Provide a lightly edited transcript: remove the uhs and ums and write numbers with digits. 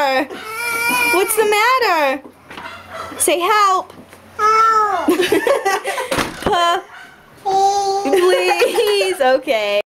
matter? What's the matter? Say help. Help. Please. Okay.